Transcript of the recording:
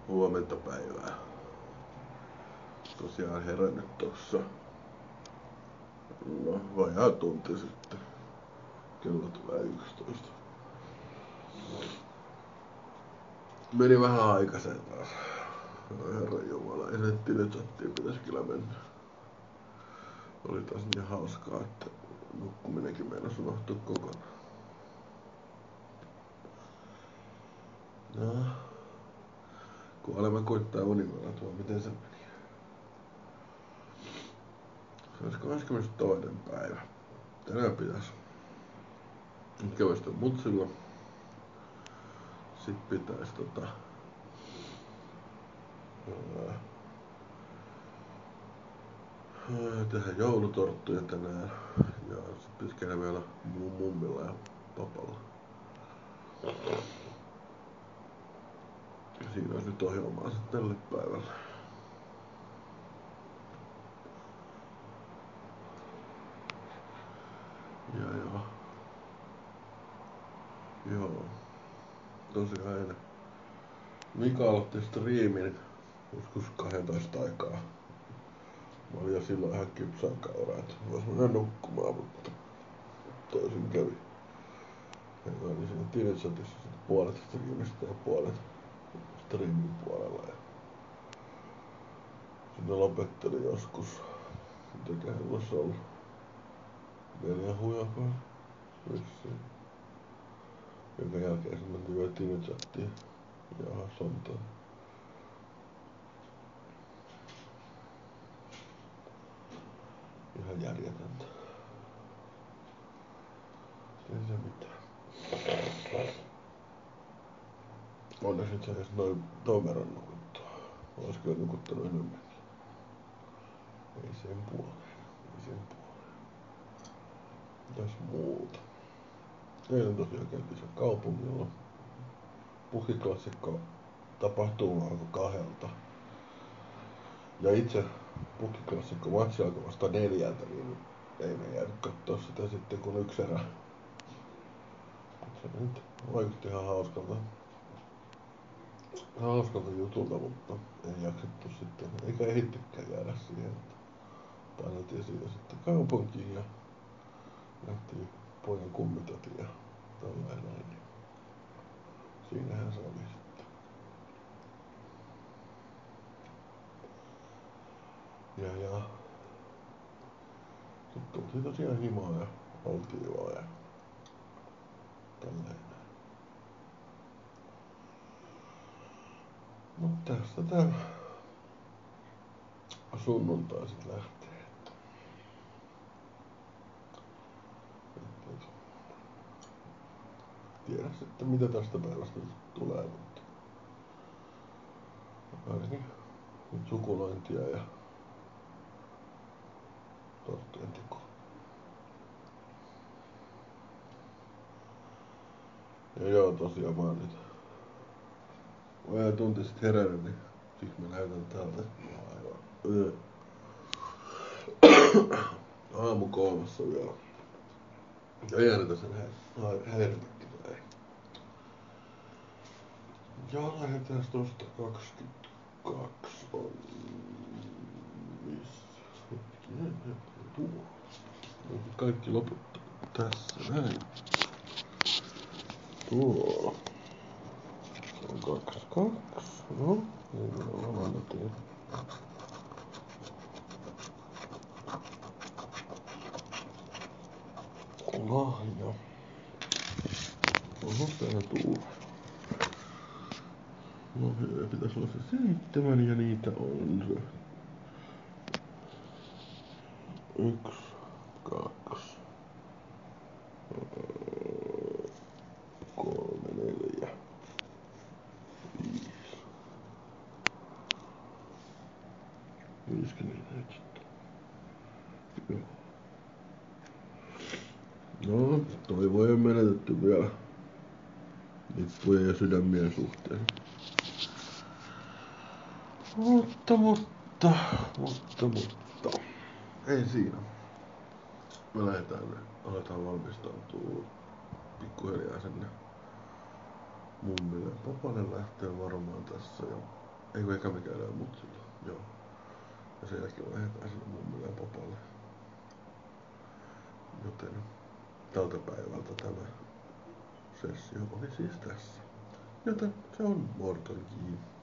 Huomenta päivää. Tosiaan herännyt tossa. No, vajaa tunti sitten. Kello tulee 11. Meni vähän aikaisen taas. Herranjumala, ei se Tinechattiin pitäisi kyllä mennä. Oli taas niin hauskaa, että nukkuminenkin meinasi unohtua kokonaan. No, kuolema koittaa univaratua, miten se meni? Se olisi 22. päivä. Tänään pitäisi käydä mutsilla. Sitten pitäisi tehdä joulutorttuja tänään. Ja sit pitäisi käydä vielä mun mummilla ja papalla. Ja siinä olisi nyt ohjelmaa sitten tälle päivälle. Ja joo. Tosiaan eilen Mika aloitti striimin joskus 12 aikaa. Mä olin jo silloin ihan kypsän kauraa, että vois mennä nukkumaan, mutta toisin kävi. Meillä oli siinä Tinechatissa puolet striimistä ja puolet striimin puolella. Ja sinne lopetteli joskus, mitäköhän olisi ollut 4 hujakoa vissiin. Jonka jälkeen se mentiin vielä Tinechattiin ja sontaan. Ihan järjetöntä. Ei se mitään. Onneksi itse asiassa noin ton verran nukuttua. Olis kyllä nukuttanut enemmänkin. Ei sen puoleen. Mitäs muuta? Eilen tosiaan käytiin sen kaupungilla. Pukkiklassikko tapahtuma alkoi 2. Ja itse pukkiklassikko matsi alkoi vasta 4, niin ei me jäänyt kattoo sitä sitten kun 1 erä. Se nyt vaikutti ihan hauskalta jutulta, mutta ei jaksettu sitten, eikä ehittykään jäädä siihen. Paineltiin siitä sitten kaupunkiin ja nähtiin pojan kummitati ja tolleen näin. Niin siinähän se oli sitten. Ja sitten tultiin tosiaan himaan ja oltiin vaan ja tolleen näin. Mut tästä tää sunnuntai sit lähtee. Tiedä sitten mitä tästä päivästä tulee, mutta ainakin nyt sukulointia ja torttien tekoa. Ja joo, tosiaan mä oon nyt vajaa tunti sit herännyt, niin siksi mä lähetän täältä aamu 3 vielä. Ja jäänitä sen häiritäkin näin. Ja lähetään tosta 22 on missä? Hetkinen, tuo. Kaikki loput tässä näin. Tuo. Se on 22. No, niin minä aloitin. Lahja. Oho, täällä tuo. Lahjoja pitäis olla se 7 ja niitä on se 1, 2, 3, 4, 5. 54 sitten. Joo. No, toivoja on menetetty vielä lippujen ja sydämien suhteen. Mutta. Ei siinä. Me aletaan valmistautua pikkuhiljaa sinne mummille ja papalle lähtee varmaan tässä ja Ei kun eka me käydään mutsilla. Joo. Ja sen jälkeen lähdetään sinne mummille ja papalle. Joten tältä päivältä tämä sessio oli siis tässä. Joten se on Morton J.